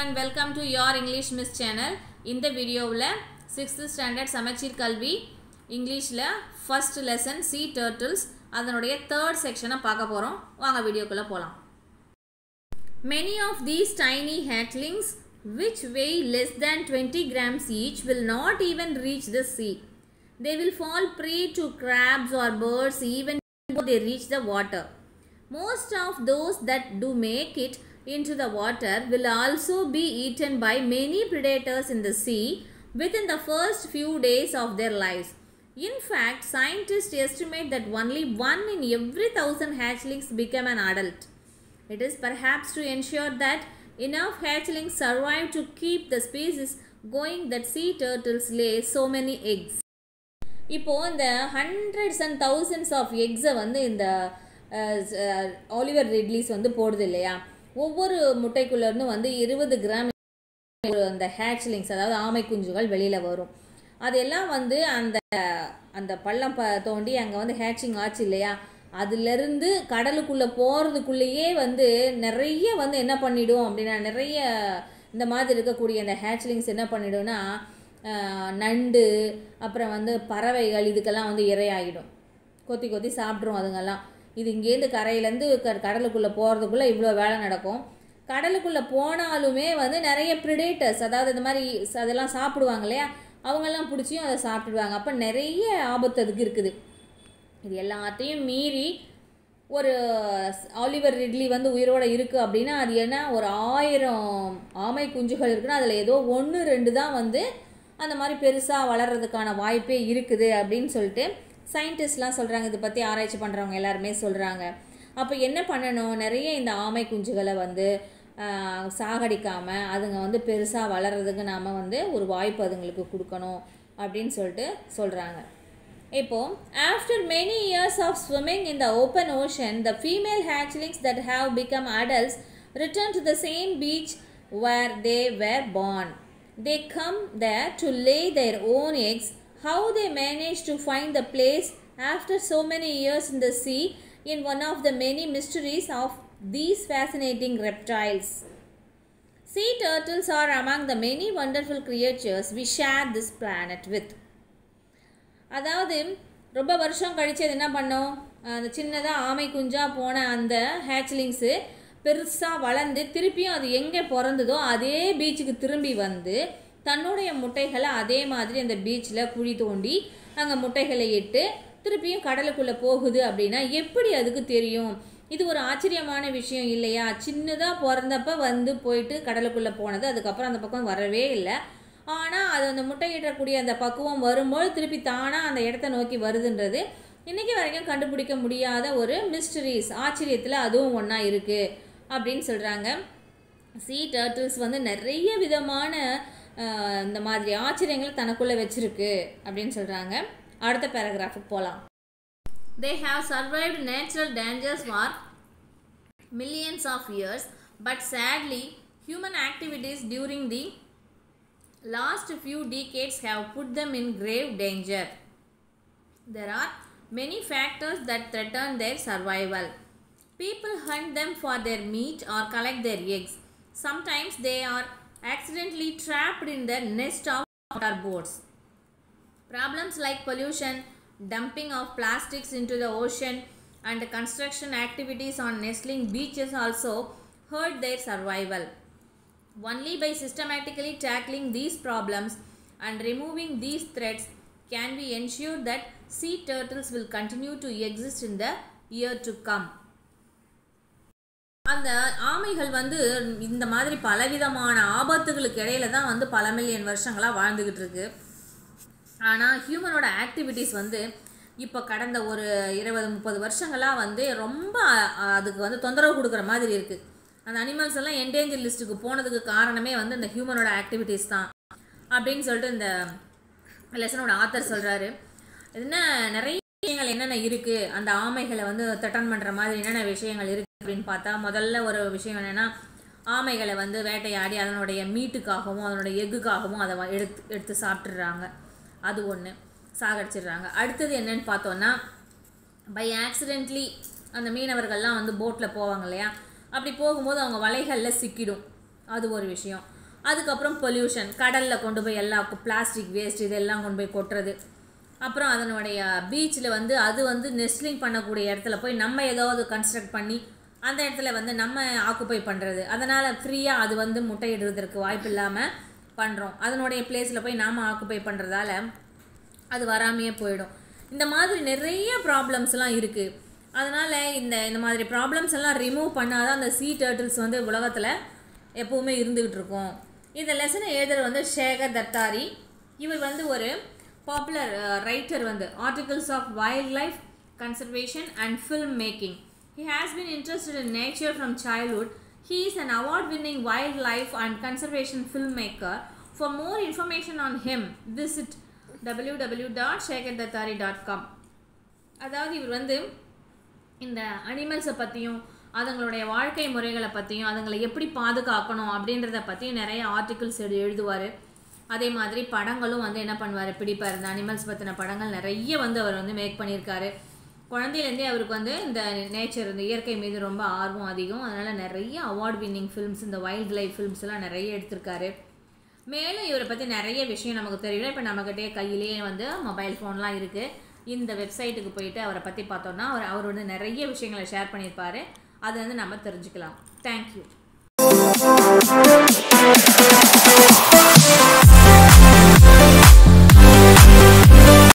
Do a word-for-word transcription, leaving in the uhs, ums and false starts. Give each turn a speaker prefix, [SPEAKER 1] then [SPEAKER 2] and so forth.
[SPEAKER 1] and welcome to your English Miss channel. In the video la sixth standard Samachir Kalvi English la first lesson sea turtles அதனுடைய third section பார்க்க போறோம். வாங்க வீடியோக்குள்ள போலாம். Many of these tiny hatchlings which weigh less than twenty grams each will not even reach the sea. They will fall prey to crabs or birds even before they reach the water. Most of those that do make it into the water will also be eaten by many predators in the sea within the first few days of their lives. In fact, scientists estimate that only one in every thousand hatchlings become an adult. It is perhaps to ensure that enough hatchlings survive to keep the species going that sea turtles lay so many eggs. இப்போ இந்த hundreds and thousands of eggs வந்து இந்த Oliver ridleys வந்து போடுது இல்லையா, ஒவ்வொரு முட்டைக்குள்ளேருந்து வந்து இருபது கிராம் அந்த ஹேட்ச்லிங்ஸ் அதாவது ஆமை குஞ்சுகள் வெளியில் வரும். அதெல்லாம் வந்து அந்த அந்த பள்ளம் ப தோண்டி அங்கே வந்து ஹேட்சிங் ஆச்சு இல்லையா, அதுலேருந்து கடலுக்குள்ளே போகிறதுக்குள்ளேயே வந்து நிறைய வந்து என்ன பண்ணிடும் அப்படின்னா, நிறைய இந்த மாதிரி இருக்கக்கூடிய அந்த ஹேட்ச்லிங்ஸ் என்ன பண்ணிடும்னா நண்டு அப்புறம் வந்து பறவைகள் இதுக்கெல்லாம் வந்து இரையாகிடும், கொத்தி கொத்தி சாப்பிட்ரும் அதுங்கெல்லாம். இது இங்கேருந்து கரையிலேருந்து க கடலுக்குள்ளே போகிறதுக்குள்ளே இவ்வளோ வேலை நடக்கும். கடலுக்குள்ளே போனாலுமே வந்து நிறைய ப்ரிடேட்டர்ஸ் அதாவது இந்த மாதிரி அதெல்லாம் சாப்பிடுவாங்க இல்லையா, அவங்கெல்லாம் பிடிச்சியும் அதை சாப்பிட்டுடுவாங்க. அப்போ நிறைய ஆபத்து அதுக்கு இருக்குது. இது எல்லாத்தையும் மீறி ஒரு ஆலிவர் ரிட்லி வந்து உயிரோடு இருக்குது அப்படின்னா அது என்ன, ஒரு ஆயிரம் ஆமை குஞ்சுகள் இருக்குன்னா அதில் ஏதோ ஒன்று ரெண்டு தான் வந்து அந்த மாதிரி பெருசாக வளர்கிறதுக்கான வாய்ப்பே இருக்குது அப்படின்னு சொல்லிட்டு சயின்டிஸ்ட்லாம் சொல்கிறாங்க. இதை பற்றி ஆராய்ச்சி பண்ணுறவங்க எல்லாருமே சொல்கிறாங்க. அப்போ என்ன பண்ணணும், நிறைய இந்த ஆமை குஞ்சுகளை வந்து சாகடிக்காமல் அதுங்க வந்து பெருசாக வளர்கிறதுக்கு நாம் வந்து ஒரு வாய்ப்பு அதுங்களுக்கு கொடுக்கணும் அப்படின்னு சொல்லிட்டு சொல்கிறாங்க. இப்போது after many years of swimming in the open ocean the female hatchlings that have become adults return to the same beach where they were born. They come there to lay their own eggs. How they manage to find the place after so many years in the sea in one of the many mysteries of these fascinating reptiles. Sea turtles are among the many wonderful creatures we share this planet with. அதாவது ரொம்ப வருஷம் கழித்து அது என்ன பண்ணோம், அந்த சின்னதாக ஆமை குஞ்சாக போன அந்த ஹேட்ச்லிங்ஸு பெருசாக வளர்ந்து திருப்பியும் அது எங்கே பிறந்ததோ அதே பீச்சுக்கு திரும்பி வந்து தன்னுடைய முட்டைகளை அதே மாதிரி அந்த பீச்சில் குழி தோண்டி அங்கே முட்டைகளை இட்டு திருப்பியும் கடலுக்குள்ளே போகுது அப்படின்னா எப்படி அதுக்கு தெரியும்? இது ஒரு ஆச்சரியமான விஷயம் இல்லையா? சின்னதாக பிறந்தப்ப வந்து போயிட்டு கடலுக்குள்ளே போனது, அதுக்கப்புறம் அந்த பக்கம் வரவே இல்லை. ஆனால் அது அந்த முட்டையிடக்கூடிய அந்த பக்குவம் வரும்போது திருப்பி தானாக அந்த இடத்த நோக்கி வருதுன்றது இன்றைக்கி வரைக்கும் கண்டுபிடிக்க முடியாத ஒரு மிஸ்டரிஸ், ஆச்சரியத்தில் அதுவும் ஒன்றா இருக்குது அப்படின்னு சொல்கிறாங்க. சீ டர்ட்டில்ஸ் வந்து நிறைய விதமான இந்த மாதிரி ஆச்சரியங்களை தனக்குள்ளே வச்சிருக்கு அப்படின்னு சொல்கிறாங்க. அடுத்த பேராகிராஃபுக்கு போகலாம். They have survived natural dangers for millions of years, but sadly human activities during the last few decades have put them in grave danger. There are many factors that threaten their survival. People hunt them for their meat or collect their eggs. Sometimes they are accidentally trapped in the nest of motorboats. Problems like pollution, dumping of plastics into the ocean, and construction activities on nestling beaches also hurt their survival. Only by systematically tackling these problems and removing these threats can we ensure that sea turtles will continue to exist in the year to come. அந்த ஆமைகள் வந்து இந்த மாதிரி பலவிதமான ஆபத்துகளுக்கு இடையில தான் வந்து பல மில்லியன் வருஷங்களாக வாழ்ந்துக்கிட்டு இருக்கு. ஆனால் ஹியூமனோட ஆக்டிவிட்டீஸ் வந்து இப்போ கடந்த ஒரு இருபது முப்பது வருஷங்களாக வந்து ரொம்ப அதுக்கு வந்து தொந்தரவு கொடுக்குற மாதிரி இருக்குது. அந்த அனிமல்ஸ் எல்லாம் என்டேஞ்சர் லிஸ்ட்டுக்கு போனதுக்கு காரணமே வந்து இந்த ஹியூமனோட ஆக்டிவிட்டீஸ் தான் அப்படின்னு சொல்லிட்டு இந்த லெசனோட ஆத்தர் சொல்கிறாரு. என்ன நிறைய விஷயங்கள் என்னென்ன இருக்குது, அந்த ஆமைகளை வந்து த்ரெட்டன் பண்ணுற மாதிரி என்னென்ன விஷயங்கள் இருக்குது அப்படின்னு பார்த்தா, முதல்ல ஒரு விஷயம் என்னென்னா, ஆமைகளை வந்து வேட்டையாடி அதனுடைய மீட்டுக்காகவும் அதனுடைய எக்குக்காகவும் அதை எடுத்து எடுத்து சாப்பிட்றாங்க, அது ஒன்று சாகடிச்சிடுறாங்க. அடுத்தது என்னன்னு பார்த்தோன்னா, பை ஆக்சிடென்ட்லி அந்த மீனவர்கள்லாம் வந்து போட்டில் போவாங்க இல்லையா, அப்படி போகும்போது அவங்க வலைகளில் சிக்கிடும், அது ஒரு விஷயம். அதுக்கப்புறம் பொல்யூஷன், கடலில் கொண்டு போய் எல்லாம் பிளாஸ்டிக் வேஸ்ட் இதெல்லாம் கொண்டு போய் கொட்டுறது. அப்புறம் அதனுடைய பீச்சில் வந்து அது வந்து நெஸ்ட்லிங் பண்ணக்கூடிய இடத்துல போய் நம்ம ஏதாவது கன்ஸ்ட்ரக்ட் பண்ணி அந்த இடத்துல வந்து நம்ம ஆக்குப்பை பண்ணுறது. அதனால் ஃப்ரீயாக அது வந்து முட்டையிடுறதுக்கு வாய்ப்பு இல்லாமல் பண்ணுறோம். அதனுடைய பிளேஸில் போய் நாம் ஆக்குப்பை பண்ணுறதால அது வராமையே போயிடும். இந்த மாதிரி நிறைய ப்ராப்ளம்ஸ்லாம் இருக்குது. அதனால் இந்த இந்த மாதிரி ப்ராப்ளம்ஸ் எல்லாம் ரிமூவ் பண்ணால் தான் அந்த சீ டர்ட்டில்ஸ் வந்து உலகத்தில் எப்போவுமே இருந்துக்கிட்டு இருக்கும். இந்த லெசனை எழுதுகிற வந்து சேகர் தத்தாரி. இவர் வந்து ஒரு பாப்புலர் ரைட்டர், வந்து articles of wildlife conservation and film making. He has been interested in nature from childhood. He is an award-winning wildlife and conservation filmmaker. For more information on him, visit w w w dot shekhar dattari dot com. அதாவது இவர் வந்து இந்த அனிமல்ஸை பற்றியும் அதுங்களுடைய வாழ்க்கை முறைகளை பற்றியும் அதுங்களை எப்படி பாதுகாக்கணும் அப்படின்றத பற்றியும் நிறைய ஆர்டிகிள்ஸ் எடு எழுதுவார். அதே மாதிரி படங்களும் வந்து என்ன பண்ணுவார், பிடிப்பார். இந்த அனிமல்ஸ் பற்றின படங்கள் நிறைய வந்து அவர் வந்து மேக் பண்ணியிருக்காரு. குழந்தையிலேருந்தே அவருக்கு வந்து இந்த நேச்சர், இந்த இயற்கை மீது ரொம்ப ஆர்வம் அதிகம். அதனால் நிறைய அவார்ட் வின்னிங் ஃபில்ம்ஸ், இந்த வைல்ட் லைஃப் ஃபில்ம்ஸ்லாம் நிறைய எடுத்திருக்காரு. மேலும் இவரை பற்றி நிறைய விஷயம் நமக்கு தெரியல. இப்போ நம்மக்கிட்டே கையிலேயே வந்து மொபைல் ஃபோன்லாம் இருக்குது. இந்த வெப்சைட்டுக்கு போயிட்டு அவரை பற்றி பார்த்தோன்னா அவர் அவர் வந்து நிறைய விஷயங்களை ஷேர் பண்ணியிருப்பார். அது வந்து நம்ம தெரிஞ்சுக்கலாம். தேங்க்யூ.